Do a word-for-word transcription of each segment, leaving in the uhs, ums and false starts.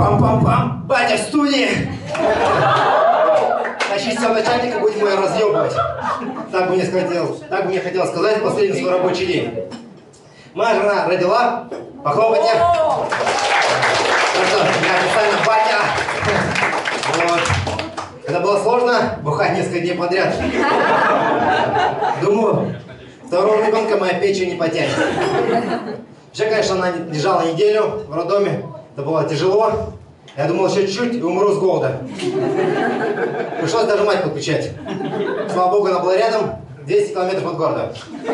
Пам-пам-пам! Батя в студии! Тащись сам начальника, будем ее разъебывать. Так бы мне хотел, так бы мне хотел сказать в последний свой рабочий день. Моя жена родила, похлопайте. Так что я официально батя. Вот. Это было сложно, бухать несколько дней подряд. Думаю, второго ребенка моя печень не потянет. Вообще, конечно, она лежала неделю в роддоме. Это было тяжело. Я думал, еще чуть-чуть и умру с голода. Пришлось даже мать подключать. Слава богу, она была рядом, двести километров от города.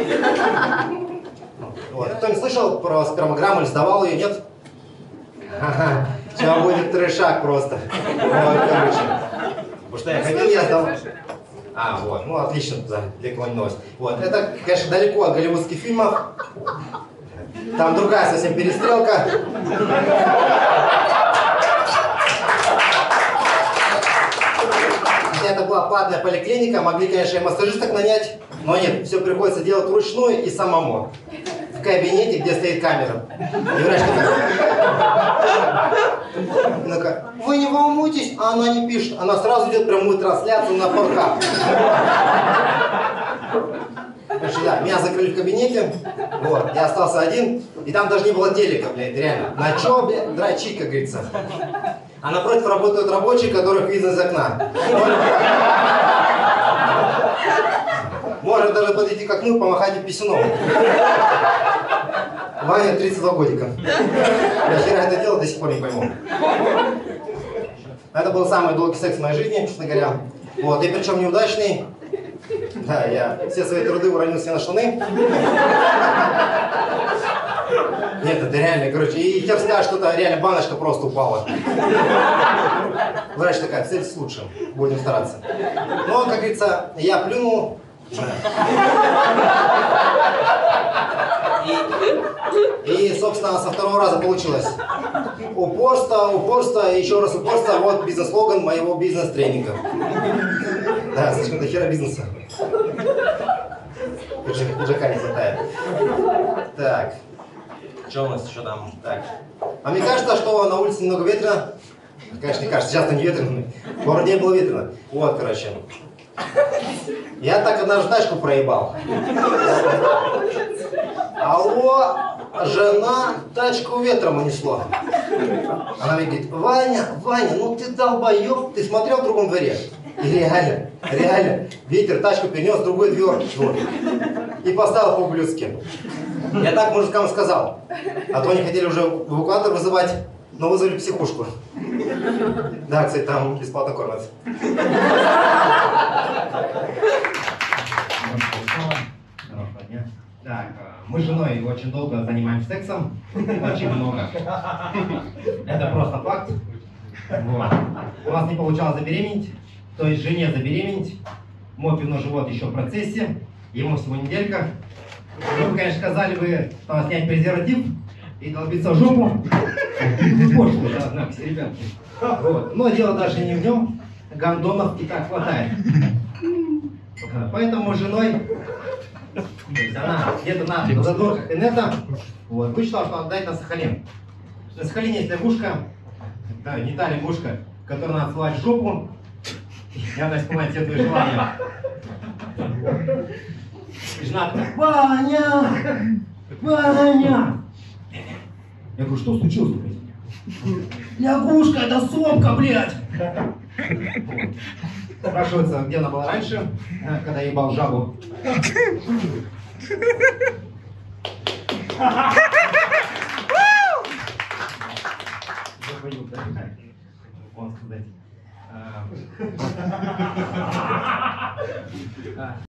Вот. Кто-нибудь слышал про спермограмму или сдавал ее, нет? Ага. Сейчас будет трешак просто. Вот, короче. Потому что я ходил, я сдал. А, вот. Ну, отлично, да, для кого не новость. Вот. Это, конечно, далеко от голливудских фильмов. Там другая совсем перестрелка. Это была платная поликлиника, могли, конечно, и массажисток нанять, но нет, все приходится делать вручную и самому. В кабинете, где стоит камера. И врач такая, вы не волнуйтесь, а она не пишет. Она сразу идет прямую трансляцию на Порнхаб. Значит, да, меня закрыли в кабинете, вот, я остался один, и там даже не было телека, блядь, реально. На чё, блядь, дрочить, как говорится. А напротив работают рабочие, которых видно из окна. Можно даже подойти к окну и помахать им писюном. Ваня, тридцать два годика. Я хера это дело до сих пор не пойму. Это был самый долгий секс в моей жизни, честно говоря. Вот, и причем неудачный. Да, я все свои труды уронил себе на штаны. Нет, это реально, короче, и хер скажешь, что-то реально баночка просто упала. Врач такая, цель с лучшим, будем стараться. Но, как говорится, я плюнул. И, и, собственно, со второго раза получилось. Упорство, упорство, и еще раз упорство. Вот бизнес-слоган моего бизнес-тренинга. Да, слишком до хера бизнеса. Пиджака не хватает. Так. Что у нас еще там? Так. А мне кажется, что на улице немного ветрено. Конечно, не кажется, сейчас-то не ветрено. В городе было ветрено. Вот, короче. Я так однажды тачку проебал. Алло, жена, тачку ветром унесло. Она мне говорит, Ваня, Ваня, ну ты долбоёб, ты смотрел в другом дворе? И реально, реально, ветер тачку перенес в другой двор. Вот. И поставил по-ублюдски. Я так мужикам сказал. А то они хотели уже эвакуатор вызывать, но вызвали психушку. Да, кстати, там бесплатно кормят. Так, мы с женой очень долго занимаемся сексом. Очень много. Это просто факт. Вот. У нас не получалось забеременеть. То есть жене забеременеть. Мой пивной живот еще в процессе. Ему всего неделька. Вы бы, конечно, сказали бы, что снять презерватив и долбиться в жопу. Пошло, да, знак, все ребятки. Вот. Но дело даже не в нем. Гондонов и так хватает. Поэтому мы с женой, то есть она где-то на задворках инета, вот, вычитала, что надо дать на Сахалин. На Сахалине есть лягушка, да, не та лягушка, которую надо слать в жопу, и она исполняет все твои желания. И жена такая, Ваня! Ваня! Я говорю, что случилось? Лягушка, это сопка, блядь! Вот. Спрашивается, где она была раньше, когда я ебал жабу. Он сказать.